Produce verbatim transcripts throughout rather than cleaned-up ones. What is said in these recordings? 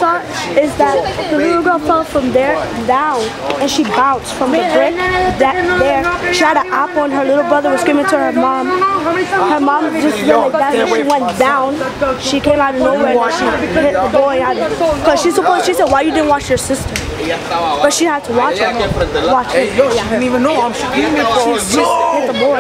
saw is that the little girl fell from there down, and she bounced from the brick that there. She had an apple, and her little brother was screaming to her mom. Her mom just did like that, and she went down. She came out of nowhere, and she hit the boy. Because she supposed, she said, "Why you didn't watch your sister?" But she had to watch her. Watch her. Hey, yo, she didn't even know. I'm shooting it for her. She just hit the boy.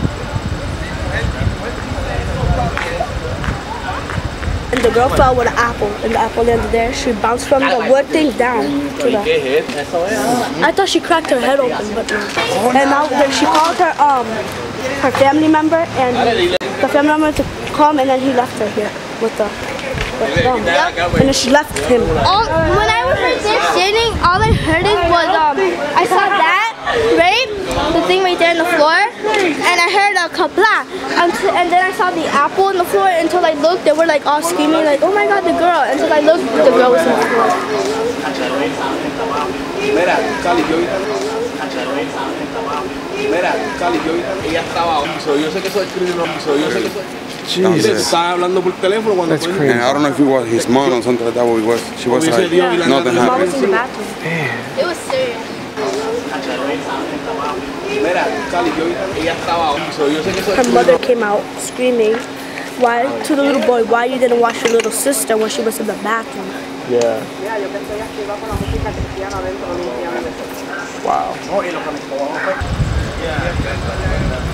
And the girl fell with an apple, and the apple landed there. She bounced from the wood thing down to the... I thought she cracked her head open, but no. And now she called her um her family member, and the family member to come, and then he left her here with the... With them. Yep. And then she left him. All, when I was right there sitting, all I heard it was um I saw that, right? The thing right there on the floor, and I heard a kapla, until, and then I saw the apple on the floor. Until I looked, they were like all screaming like, "Oh my God, the girl!" Until I looked, the girl was on the floor. Jesus. That's crazy. And I don't know if it was his mom or something like that. What it was. She was like, yeah. nothing happened. Mom was in the bathroom. It was serious. Her mother came out screaming, "Why to the little boy? Why you didn't watch your little sister when she was in the bathroom?" Yeah. Wow.